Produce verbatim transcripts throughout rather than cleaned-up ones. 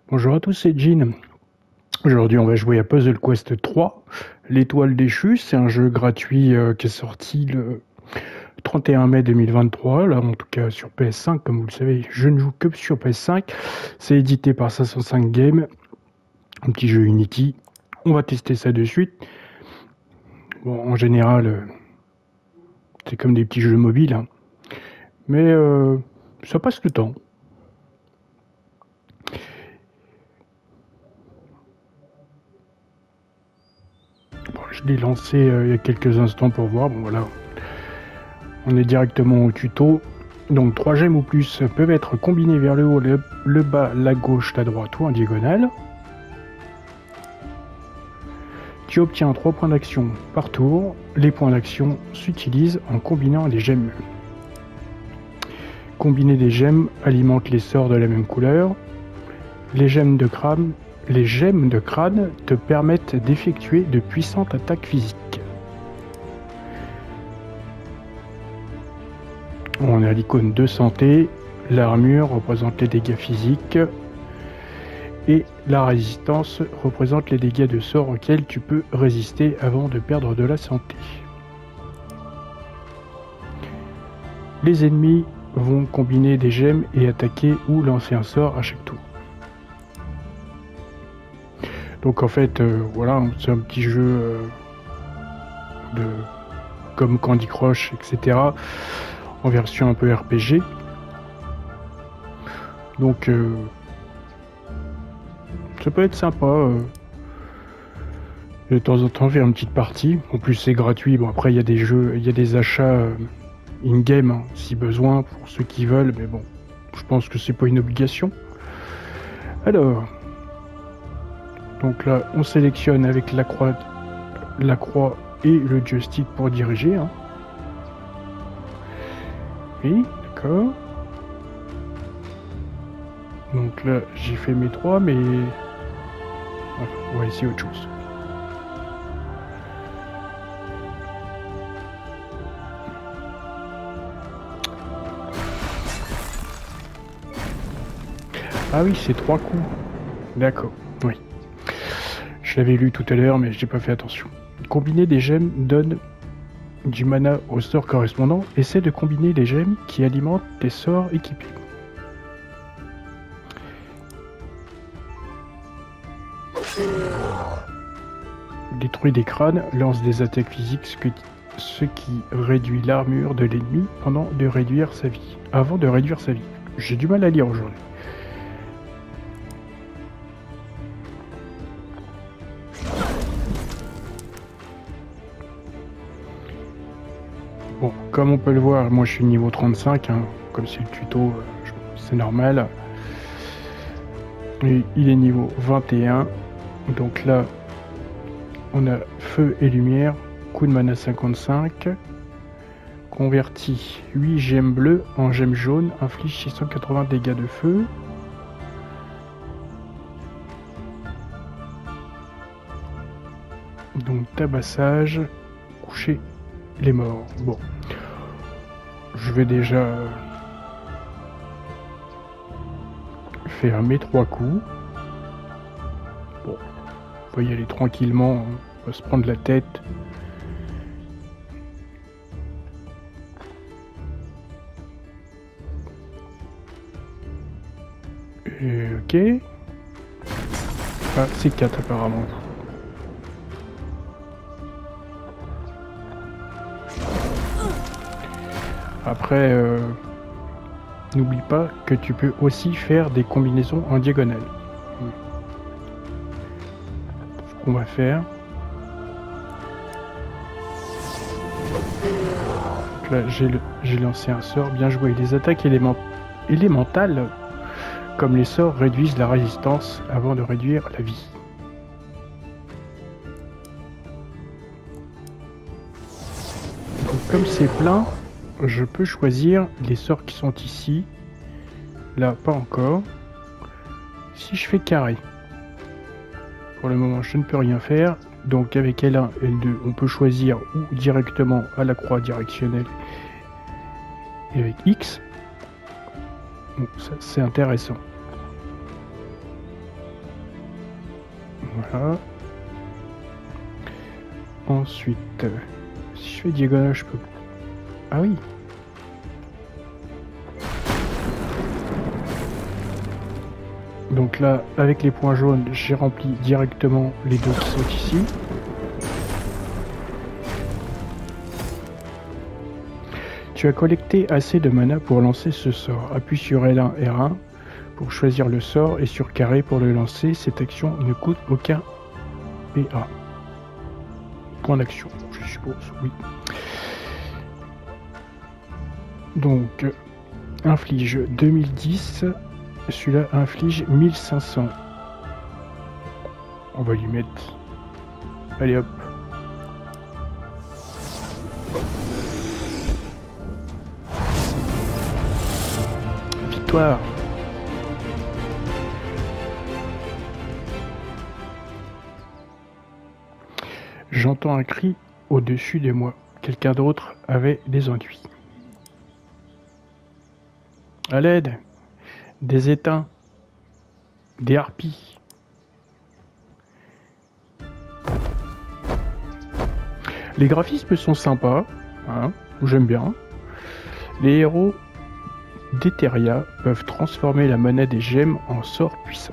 Bonjour à tous, c'est Jean. Aujourd'hui, on va jouer à Puzzle Quest trois, l'étoile déchue. C'est un jeu gratuit euh, qui est sorti le trente et un mai deux mille vingt-trois, là en tout cas sur P S cinq, comme vous le savez, je ne joue que sur P S cinq. C'est édité par cinq cent cinq Games, un petit jeu Unity. On va tester ça de suite. Bon, en général, euh, c'est comme des petits jeux mobiles, hein. Mais euh, ça passe le temps. Bon, je l'ai lancé euh, il y a quelques instants pour voir. Bon voilà, on est directement au tuto. Donc trois gemmes ou plus peuvent être combinées vers le haut, le, le bas, la gauche, la droite ou en diagonale. Tu obtiens trois points d'action par tour. Les points d'action s'utilisent en combinant les gemmes. Combiner des gemmes alimente les sorts de la même couleur. Les gemmes de crâne, les gemmes de crâne te permettent d'effectuer de puissantes attaques physiques. On a l'icône de santé, l'armure représente les dégâts physiques et la résistance représente les dégâts de sort auxquels tu peux résister avant de perdre de la santé. Les ennemis vont combiner des gemmes et attaquer ou lancer un sort à chaque tour. Donc en fait, euh, voilà, c'est un petit jeu euh, de comme Candy Crush, et cetera, en version un peu R P G. Donc euh, ça peut être sympa. Euh, de temps en temps faire une petite partie. En plus c'est gratuit. Bon après il y a des jeux, il y a des achats euh, in-game hein, si besoin pour ceux qui veulent, mais bon, je pense que c'est pas une obligation. Alors. Donc là, on sélectionne avec la croix, la croix et le joystick pour diriger. Hein. Oui, d'accord. Donc là, j'ai fait mes trois, mais voilà, on va essayer autre chose. Ah oui, c'est trois coups. D'accord, oui. Je l'avais lu tout à l'heure, mais je n'ai pas fait attention. Combiner des gemmes donne du mana au sort correspondant. Essaie de combiner les gemmes qui alimentent tes sorts équipés. Détruis des crânes, lance des attaques physiques, ce, que, ce qui réduit l'armure de l'ennemi pendant de réduire sa vie. Avant de réduire sa vie. J'ai du mal à lire aujourd'hui. Bon, comme on peut le voir, moi je suis niveau trente-cinq, hein, comme c'est le tuto, c'est normal. Et il est niveau vingt et un, donc là, on a feu et lumière, coup de mana cinquante-cinq, converti huit gemmes bleues en gemmes jaunes, inflige six cent quatre-vingts dégâts de feu. Donc tabassage, coucher les morts. Bon, je vais déjà faire mes trois coups. Bon, on va y aller tranquillement, on va se prendre la tête. Et, ok. Ah, c'est quatre apparemment. Après, euh, n'oublie pas que tu peux aussi faire des combinaisons en diagonale. Ce qu'on va faire. Donc là, j'ai lancé un sort. Bien joué. Les attaques élément, élémentales, comme les sorts, réduisent la résistance avant de réduire la vie. Donc, comme c'est plein, je peux choisir les sorts qui sont ici. Là, pas encore. Si je fais carré, pour le moment, je ne peux rien faire. Donc avec L un, L deux, on peut choisir ou directement à la croix directionnelle et avec X. Donc ça, c'est intéressant. Voilà. Ensuite, euh, si je fais diagonale, je peux... Ah oui. Donc là, avec les points jaunes, j'ai rempli directement les deux qui sont ici. Tu as collecté assez de mana pour lancer ce sort. Appuie sur L un R un pour choisir le sort et sur carré pour le lancer. Cette action ne coûte aucun P A. Point d'action, je suppose, oui. Donc, inflige deux mille dix, celui-là inflige mille cinq cents. On va lui mettre... Allez hop. Victoire. J'entends un cri au-dessus de moi. Quelqu'un d'autre avait des ennuis. À l'aide, des éteints, des harpies. Les graphismes sont sympas, hein, j'aime bien. Les héros d'Eteria peuvent transformer la mana des gemmes en sorts puissants.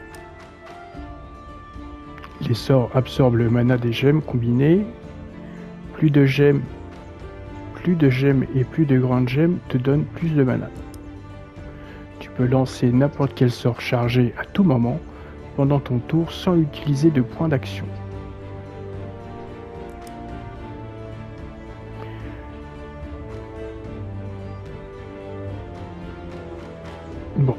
Les sorts absorbent le mana des gemmes combinées. Plus de gemmes, plus de gemmes et plus de grandes gemmes te donnent plus de mana. Tu peux lancer n'importe quel sort chargé à tout moment pendant ton tour sans utiliser de points d'action. Bon.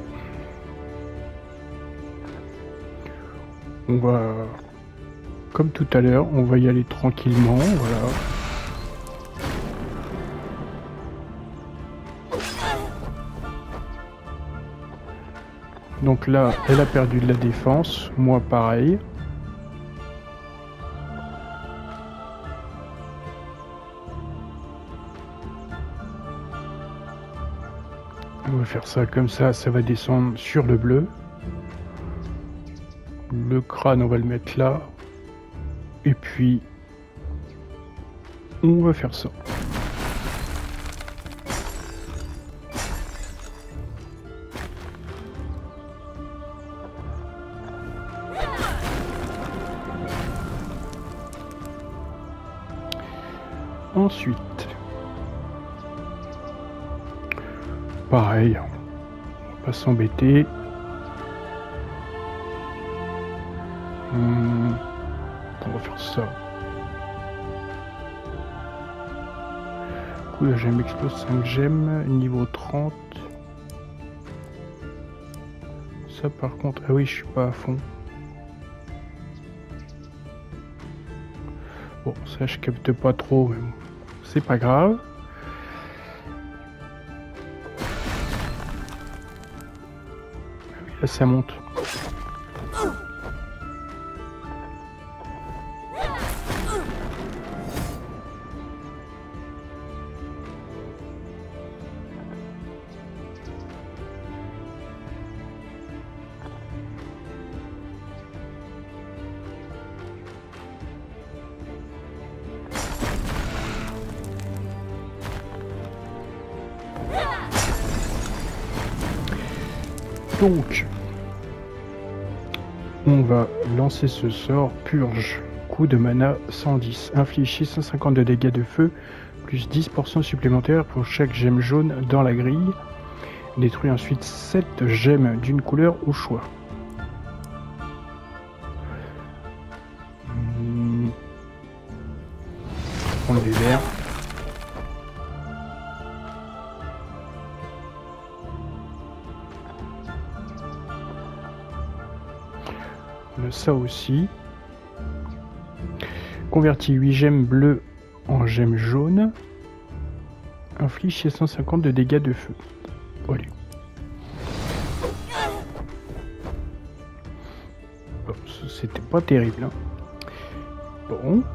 On va... Comme tout à l'heure, on va y aller tranquillement, voilà. Donc là, elle a perdu de la défense, moi pareil. On va faire ça comme ça, ça va descendre sur le bleu. Le crâne, on va le mettre là. Et puis, on va faire ça. Ensuite, pareil, on va pas s'embêter. Hum, on va faire ça. Du coup, la gemme explose cinq gemmes, niveau trente. Ça par contre, ah oui, je suis pas à fond. Bon, ça je capte pas trop, mais bon, c'est pas grave. Ah oui, là ça monte. Donc, on va lancer ce sort purge. Coup de mana cent dix. Inflige six cent cinquante de dégâts de feu, plus dix pour cent supplémentaires pour chaque gemme jaune dans la grille. Détruit ensuite sept gemmes d'une couleur au choix. Hmm. On les verts. Ça aussi. Convertit huit gemmes bleues en gemmes jaunes. Inflige six cent cinquante de dégâts de feu. Allez. Bon, c'était pas terrible. Hein. Bon.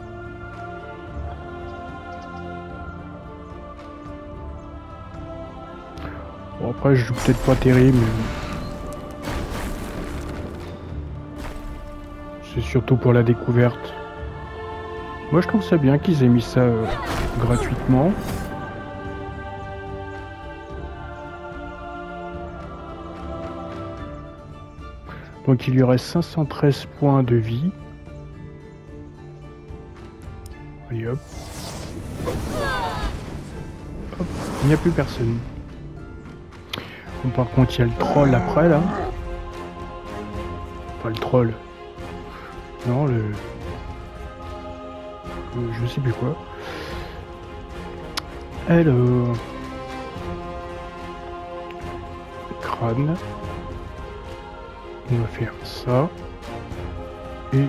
Bon, après, je joue peut-être pas terrible, mais... C'est surtout pour la découverte. Moi je trouve ça bien qu'ils aient mis ça euh, gratuitement. Donc il lui reste cinq cent treize points de vie. Et hop. Hop. Il n'y a plus personne. Bon, par contre il y a le troll après là. Pas le troll. Non, le... le... Je sais plus quoi. Alors... Crâne. On va faire ça. Et...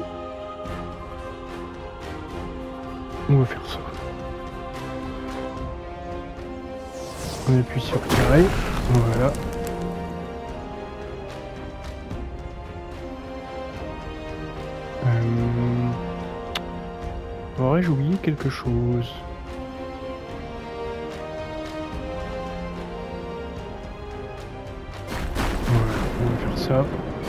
on va faire ça. On appuie sur carré. Voilà. Euh... Aurais-je oublié quelque chose? Voilà, on va faire ça.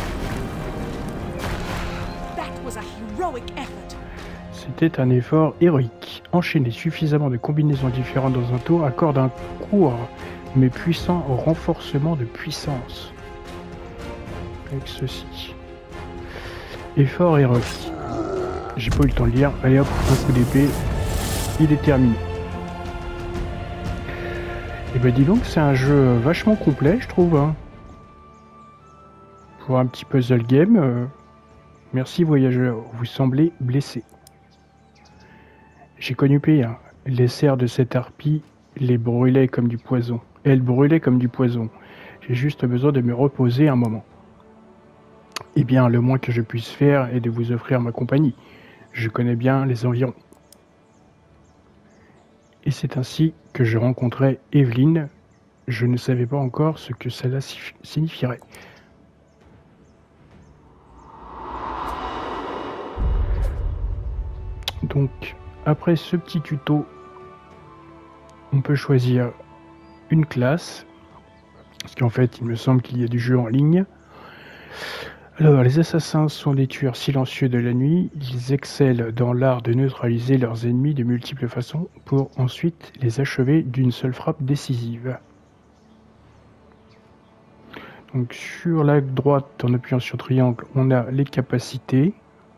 C'était un effort héroïque. Enchaîner suffisamment de combinaisons différentes dans un tour accorde un court mais puissant renforcement de puissance. Avec ceci. Effort héroïque. J'ai pas eu le temps de lire. Allez hop, un coup d'épée. Il est terminé. Et ben dis donc, c'est un jeu vachement complet, je trouve. Hein. Pour un petit puzzle game. Euh... Merci voyageurs, vous semblez blessés. J'ai connu pire. Les serres de cette harpie les brûlaient comme du poison. Elles brûlaient comme du poison. J'ai juste besoin de me reposer un moment. Eh bien, le moins que je puisse faire est de vous offrir ma compagnie. Je connais bien les environs. Et c'est ainsi que je rencontrai Evelyne. Je ne savais pas encore ce que cela signifierait. Donc, après ce petit tuto, on peut choisir une classe, parce qu'en fait, il me semble qu'il y a du jeu en ligne. Alors, les assassins sont des tueurs silencieux de la nuit. Ils excellent dans l'art de neutraliser leurs ennemis de multiples façons pour ensuite les achever d'une seule frappe décisive. Donc, sur la droite, en appuyant sur triangle, on a les capacités.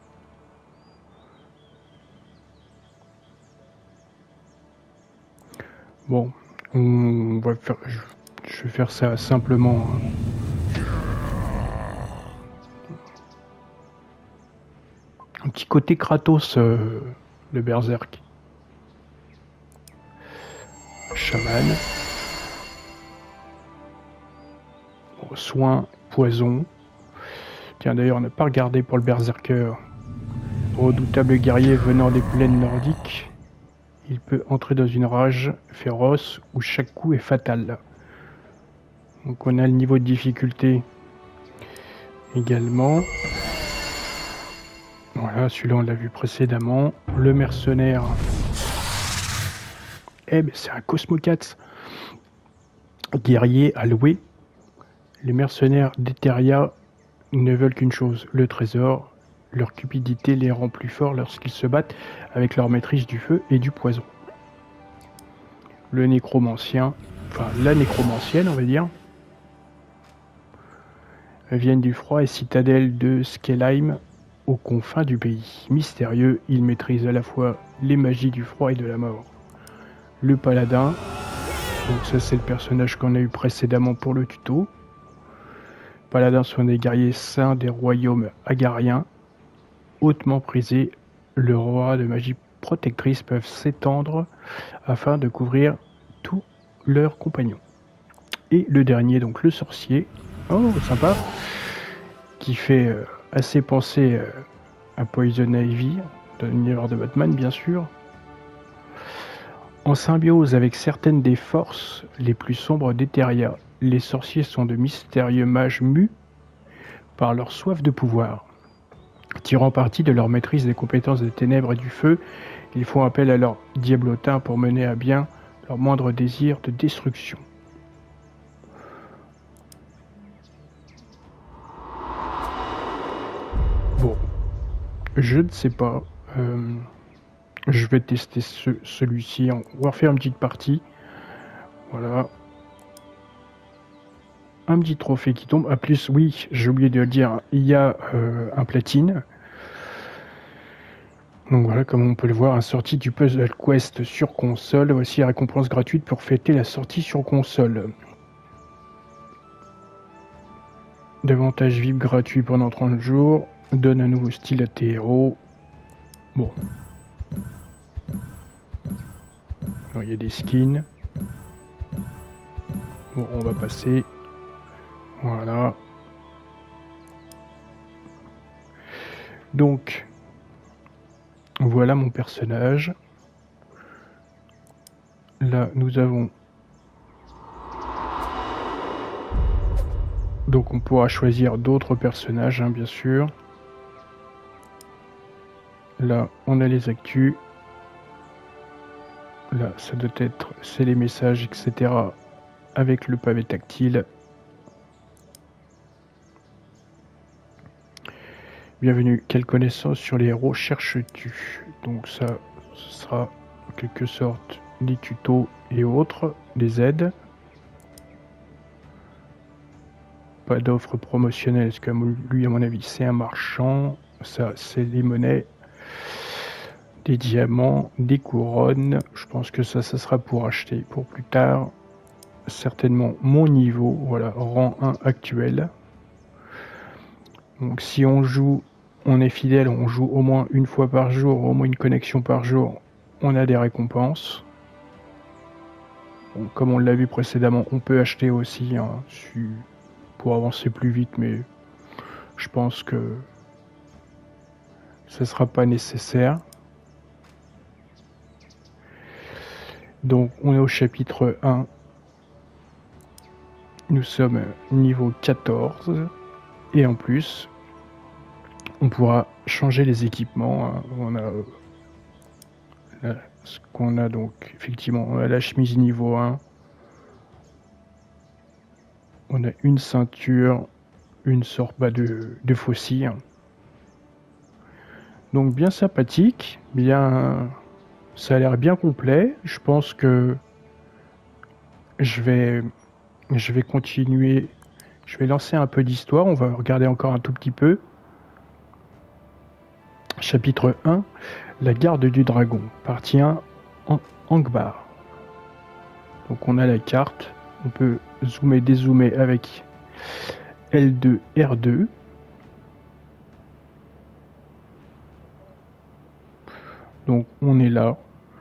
Bon, on va faire, je, je vais faire ça simplement. Un petit côté Kratos euh, de Berserk. Chaman. Bon, soin, poison. Tiens, d'ailleurs, on n'a pas regardé pour le Berserker. Redoutable guerrier venant des plaines nordiques. Il peut entrer dans une rage féroce où chaque coup est fatal. Donc on a le niveau de difficulté également. Voilà, celui-là on l'a vu précédemment. Le mercenaire. Eh ben c'est un Cosmocats. Guerrier à louer. Les mercenaires d'Eteria ne veulent qu'une chose, le trésor. Leur cupidité les rend plus forts lorsqu'ils se battent avec leur maîtrise du feu et du poison. Le nécromancien, enfin la nécromancienne on va dire, viennent du froid et citadelle de Skelheim aux confins du pays. Mystérieux, ils maîtrisent à la fois les magies du froid et de la mort. Le paladin, donc ça c'est le personnage qu'on a eu précédemment pour le tuto. Paladins sont des guerriers saints des royaumes agariens. Hautement prisés, le roi de magie protectrice peuvent s'étendre afin de couvrir tous leurs compagnons. Et le dernier, donc le sorcier, oh sympa, qui fait euh, assez penser euh, à Poison Ivy, dans l'univers de Batman bien sûr. En symbiose avec certaines des forces les plus sombres d'Eteria, les sorciers sont de mystérieux mages mus par leur soif de pouvoir. Tirant parti de leur maîtrise des compétences des ténèbres et du feu, ils font appel à leur diablotin pour mener à bien leur moindre désir de destruction. Bon, Je ne sais pas. Euh, je vais tester ce, celui-ci. On va refaire une petite partie. Voilà. Un petit trophée qui tombe. À plus, oui, j'ai oublié de le dire, il y a euh, un platine. Donc voilà, comme on peut le voir, un sortie du Puzzle Quest sur console. Voici la récompense gratuite pour fêter la sortie sur console. Davantage V I P gratuit pendant trente jours. Donne un nouveau style à tes héros. Bon. Alors, il y a des skins. Bon, on va passer. Voilà. Donc, voilà mon personnage. Là, nous avons... Donc, on pourra choisir d'autres personnages, hein, bien sûr. Là, on a les actus. Là, ça doit être... C'est les messages, et cetera. Avec le pavé tactile. Bienvenue, quelle connaissance sur les héros cherches-tu? Donc ça, ce sera en quelque sorte des tutos et autres, des aides. Pas d'offre promotionnelle, parce que lui, à mon avis, c'est un marchand. Ça, c'est des monnaies, des diamants, des couronnes. Je pense que ça, ça sera pour acheter pour plus tard. Certainement mon niveau, voilà, rang un actuel. Donc si on joue, on est fidèle, on joue au moins une fois par jour, au moins une connexion par jour, on a des récompenses. Bon, comme on l'a vu précédemment, on peut acheter aussi hein, pour avancer plus vite, mais je pense que ce ne sera pas nécessaire. Donc on est au chapitre un. Nous sommes niveau quatorze. Et en plus, on pourra changer les équipements. Hein. On a euh, là, ce qu'on a donc, effectivement, on a la chemise niveau un. On a une ceinture, une sorte bah, de, de faucille. Donc bien sympathique, bien, ça a l'air bien complet. Je pense que je vais, je vais continuer. Je vais lancer un peu d'histoire, on va regarder encore un tout petit peu. Chapitre un, la garde du dragon, partie un, Angbar. Donc on a la carte, on peut zoomer, dézoomer avec L deux, R deux. Donc on est là.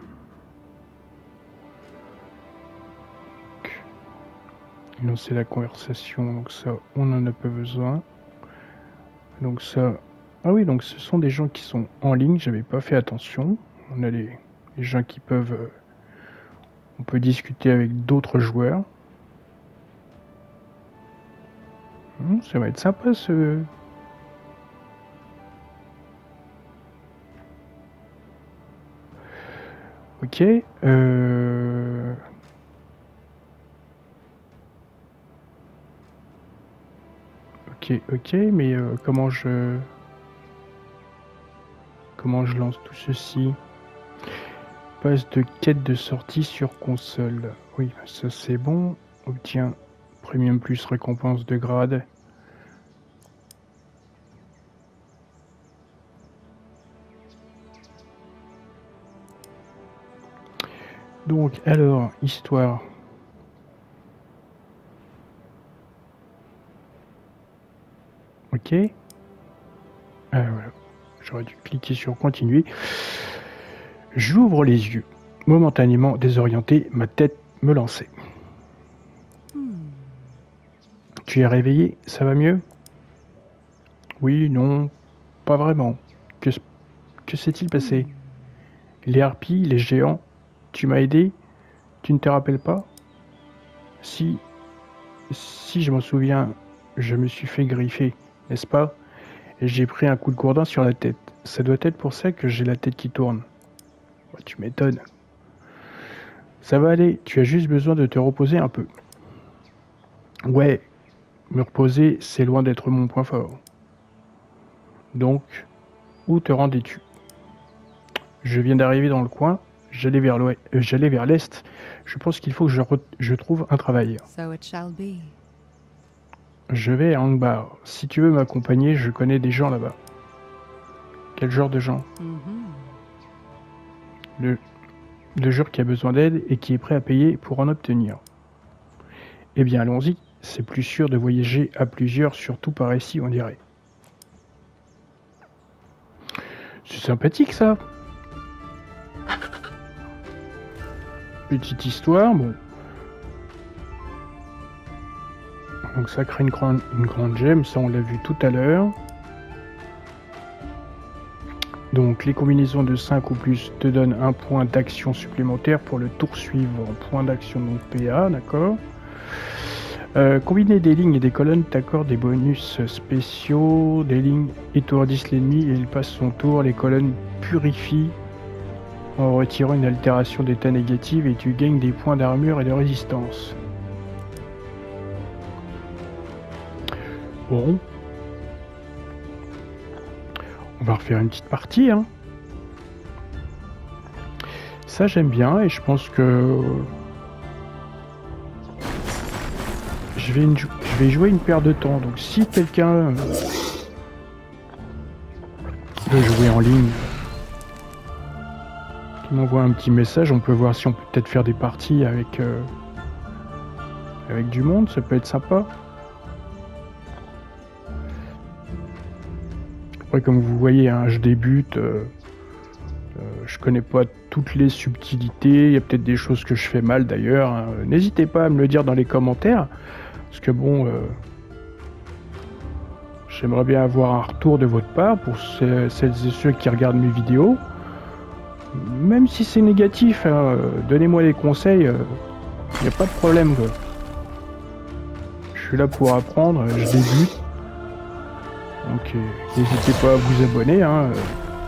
Lancer la conversation, donc ça on en a pas besoin. Donc ça, ah oui, donc ce sont des gens qui sont en ligne, j'avais pas fait attention. On a les, les gens qui peuvent, euh, on peut discuter avec d'autres joueurs. Hum, ça va être sympa ce... Ok, euh... Ok, ok, mais euh, comment je... Comment je lance tout ceci? Passe de quête de sortie sur console. Oui, ça c'est bon. Obtient Premium Plus récompense de grade. Donc, alors, histoire. Ok. Ah, voilà. J'aurais dû cliquer sur continuer. J'ouvre les yeux. Momentanément désorienté, ma tête me lançait. Hmm. Tu es réveillé? Ça va mieux? Oui, non, pas vraiment. Que, que s'est-il passé? Hmm. Les harpies, les géants, tu m'as aidé? Tu ne te rappelles pas? Si, si je m'en souviens, je me suis fait griffer, n'est-ce pas? Et j'ai pris un coup de gourdin sur la tête. Ça doit être pour ça que j'ai la tête qui tourne. Oh, tu m'étonnes. Ça va aller, tu as juste besoin de te reposer un peu. Ouais, me reposer, c'est loin d'être mon point fort. Donc, Où te rendais-tu? Je viens d'arriver dans le coin. J'allais vers l'ouest, euh, j'allais vers l'est. Je pense qu'il faut que je, je trouve un travail. So it shall be. Je vais à Angbar. Si tu veux m'accompagner, je connais des gens là-bas. Quel genre de gens? Mm-hmm. Le, le joueur qui a besoin d'aide et qui est prêt à payer pour en obtenir. Eh bien, allons-y. C'est plus sûr de voyager à plusieurs, surtout par ici, on dirait. C'est sympathique, ça. Petite histoire, bon. Donc ça crée une grande, une grande gemme, ça on l'a vu tout à l'heure. Donc les combinaisons de cinq ou plus te donnent un point d'action supplémentaire pour le tour suivant. Point d'action donc P A, d'accord. Euh, combiner des lignes et des colonnes t'accorde des bonus spéciaux. Des lignes étourdissent l'ennemi et il passe son tour. Les colonnes purifient en retirant une altération d'état négative et tu gagnes des points d'armure et de résistance. Bon. On va refaire une petite partie. Hein. Ça j'aime bien et je pense que je vais, une... je vais jouer une paire de temps. Donc si quelqu'un veut jouer en ligne, qui m'envoie un petit message, on peut voir si on peut peut-être faire des parties avec, euh... avec du monde, ça peut être sympa. Après, comme vous voyez, hein, je débute, euh, euh, je connais pas toutes les subtilités, il y a peut-être des choses que je fais mal d'ailleurs. Hein. N'hésitez pas à me le dire dans les commentaires, parce que bon, euh, j'aimerais bien avoir un retour de votre part pour ce, celles et ceux qui regardent mes vidéos. Même si c'est négatif, hein, euh, donnez-moi des conseils, il euh, n'y a pas de problème. Quoi. Je suis là pour apprendre, je débute. Donc euh, n'hésitez pas à vous abonner, hein, euh,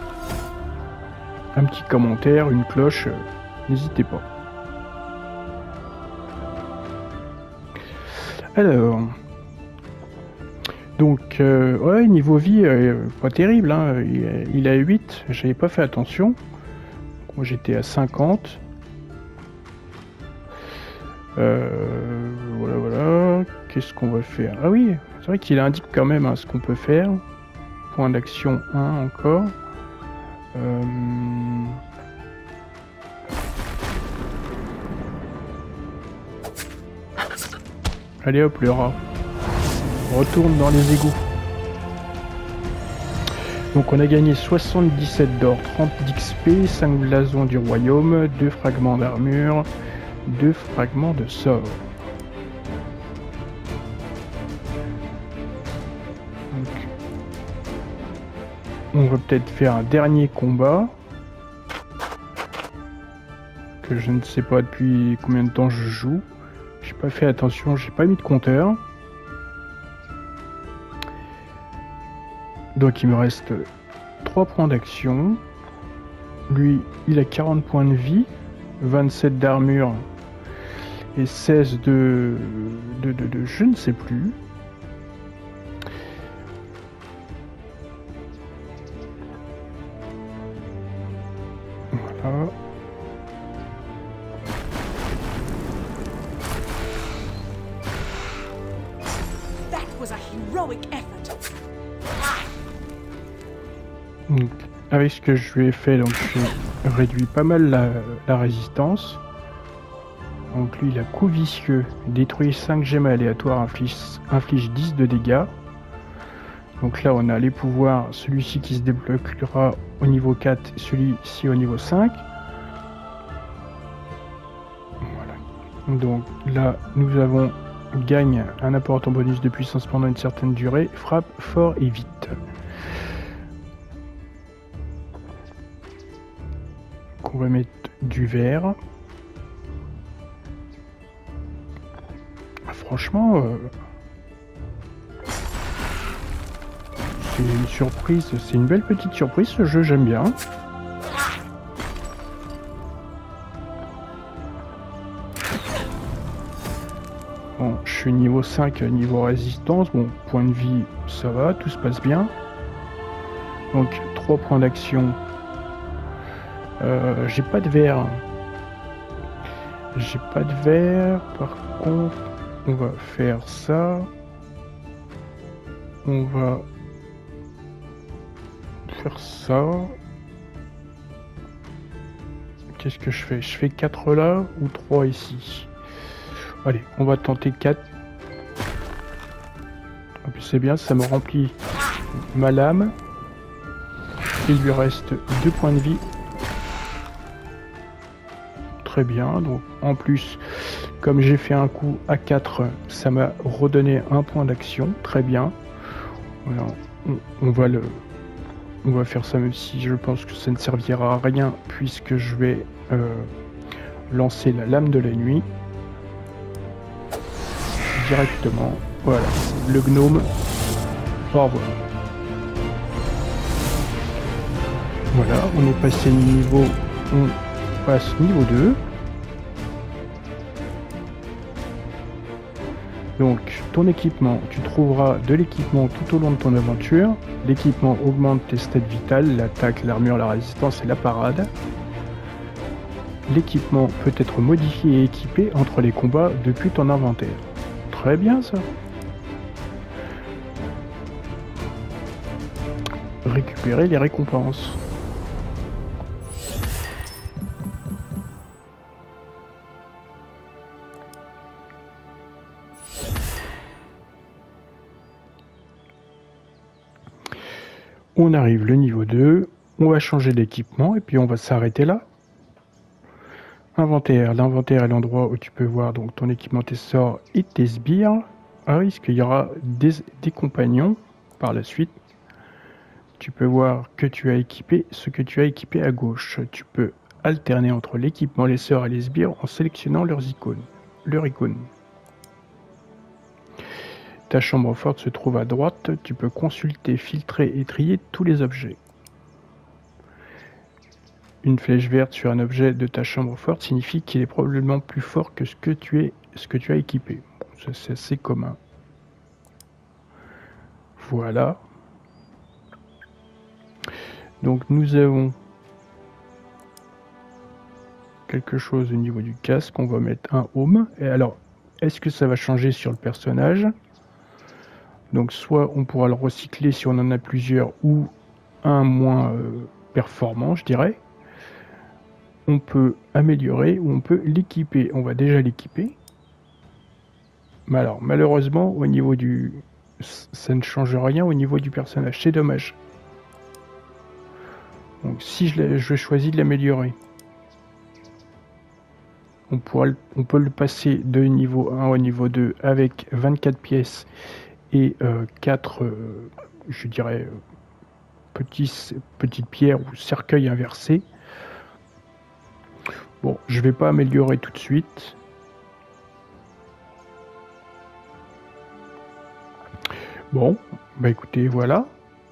un petit commentaire, une cloche, euh, n'hésitez pas. Alors, donc, euh, ouais, niveau vie, euh, pas terrible, hein, il, il a huit, j'avais pas fait attention. Moi j'étais à cinquante. Euh, voilà, voilà. Qu'est-ce qu'on va faire? Ah oui, c'est vrai qu'il indique quand même hein, ce qu'on peut faire. Point d'action un encore. Euh... Allez hop, le rat. On retourne dans les égouts. Donc on a gagné soixante-dix-sept d'or, trente d'X P, cinq blasons du royaume, deux fragments d'armure, deux fragments de sort. Donc, on va peut-être faire un dernier combat. Que je ne sais pas depuis combien de temps je joue. J'ai pas fait attention, j'ai pas mis de compteur. Donc il me reste trois points d'action. Lui, il a quarante points de vie, vingt-sept d'armure et seize de, de, de, de je ne sais plus. Voilà. That was a heroic effort. Donc, avec ce que je lui ai fait, donc j'ai réduit pas mal la, la résistance. Donc lui, il a coup vicieux, détruit cinq gemmes aléatoires, inflige, inflige dix de dégâts. Donc là, on a les pouvoirs, celui-ci qui se débloquera au niveau quatre, celui-ci au niveau cinq. Voilà. Donc là, nous avons gagne un important bonus de puissance pendant une certaine durée, frappe fort et vite. On va mettre du vert. Franchement, euh, c'est une surprise, c'est une belle petite surprise ce jeu, j'aime bien. Bon, je suis niveau cinq, niveau résistance, bon, point de vie, ça va, tout se passe bien. Donc, trois points d'action. Euh, j'ai pas de verre. J'ai pas de verre. Par contre, on va faire ça. On va faire ça. Qu'est-ce que je fais? Je fais quatre là ou trois ici? Allez, on va tenter quatre. En plus, c'est bien, ça me remplit ma lame. Il lui reste deux points de vie. Très bien. Donc, en plus, comme j'ai fait un coup à quatre, ça m'a redonné un point d'action. Très bien. Voilà, on, on va le... On va faire ça, même si je pense que ça ne servira à rien, puisque je vais euh, lancer la lame de la nuit directement. Voilà, le gnome. Au revoir. Voilà, on est passé niveau, on passe niveau deux. Donc, ton équipement, tu trouveras de l'équipement tout au long de ton aventure. L'équipement augmente tes stats vitales, l'attaque, l'armure, la résistance et la parade. L'équipement peut être modifié et équipé entre les combats depuis ton inventaire. Très bien ça. Récupérer les récompenses. On arrive le niveau deux, on va changer d'équipement et puis on va s'arrêter là. Inventaire. L'inventaire est l'endroit où tu peux voir donc ton équipement, tes sorts et tes sbires. À risque, il y aura des, des compagnons par la suite. Tu peux voir que tu as équipé, ce que tu as équipé à gauche. Tu peux alterner entre l'équipement, les sorts et les sbires en sélectionnant leurs icônes. Leur icône. Ta chambre forte se trouve à droite, tu peux consulter, filtrer et trier tous les objets. Une flèche verte sur un objet de ta chambre forte signifie qu'il est probablement plus fort que ce que tu, es, ce que tu as équipé. Ça, c'est assez commun. Voilà. Donc nous avons quelque chose au niveau du casque, on va mettre un home. Et alors, est-ce que ça va changer sur le personnage ? Donc soit on pourra le recycler si on en a plusieurs, ou un moins euh, performant, je dirais. On peut améliorer ou on peut l'équiper. On va déjà l'équiper. Mais alors, malheureusement, au niveau du... ça ne change rien au niveau du personnage. C'est dommage. Donc si je, je choisis de l'améliorer, on, pourra, on peut le passer de niveau un au niveau deux avec vingt-quatre pièces et euh, quatre, euh, je dirais, euh, petits, petites pierres ou cercueils inversés. Bon, je vais pas améliorer tout de suite. Bon, bah écoutez, voilà.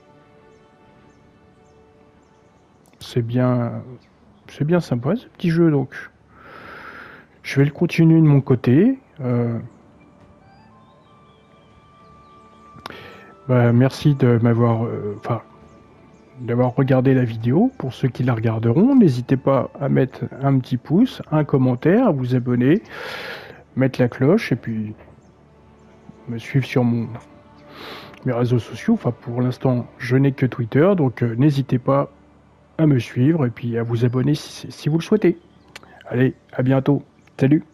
C'est bien, c'est bien sympa ce petit jeu, donc je vais le continuer de mon côté. Euh, bah, merci de m'avoir, euh, enfin, d'avoir regardé la vidéo. Pour ceux qui la regarderont, n'hésitez pas à mettre un petit pouce, un commentaire, à vous abonner, mettre la cloche et puis me suivre sur mon mes réseaux sociaux. Enfin, pour l'instant, je n'ai que Twitter, donc euh, n'hésitez pas à me suivre et puis à vous abonner si, si vous le souhaitez. Allez, à bientôt. Salut!